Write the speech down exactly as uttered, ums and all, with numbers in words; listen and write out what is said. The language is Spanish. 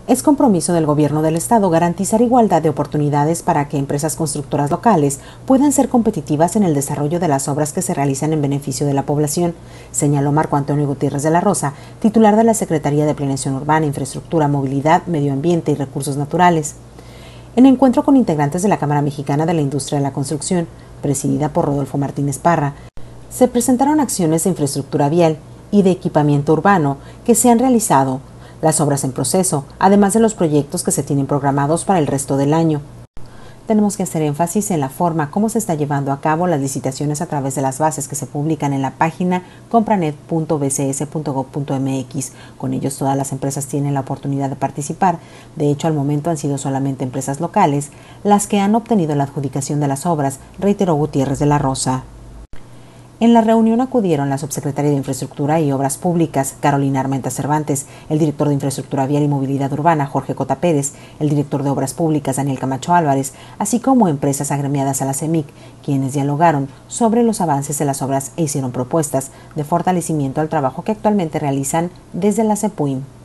Es compromiso del Gobierno del Estado garantizar igualdad de oportunidades para que empresas constructoras locales puedan ser competitivas en el desarrollo de las obras que se realizan en beneficio de la población, señaló Marco Antonio Gutiérrez de la Rosa, titular de la Secretaría de Planeación Urbana, Infraestructura, Movilidad, Medio Ambiente y Recursos Naturales. En encuentro con integrantes de la Cámara Mexicana de la Industria de la Construcción, presidida por Rodolfo Martínez Parra, se presentaron acciones de infraestructura vial y de equipamiento urbano que se han realizado, las obras en proceso, además de los proyectos que se tienen programados para el resto del año. Tenemos que hacer énfasis en la forma como se está llevando a cabo las licitaciones a través de las bases que se publican en la página compranet punto b c s punto gob punto m x. Con ellos todas las empresas tienen la oportunidad de participar. De hecho, al momento han sido solamente empresas locales las que han obtenido la adjudicación de las obras, reiteró Gutiérrez de la Rosa. En la reunión acudieron la subsecretaria de Infraestructura y Obras Públicas, Carolina Armenta Cervantes, el director de Infraestructura Vial y Movilidad Urbana, Jorge Cota Pérez, el director de Obras Públicas, Daniel Camacho Álvarez, así como empresas agremiadas a la CEMIC, quienes dialogaron sobre los avances de las obras e hicieron propuestas de fortalecimiento al trabajo que actualmente realizan desde la CEPUIM.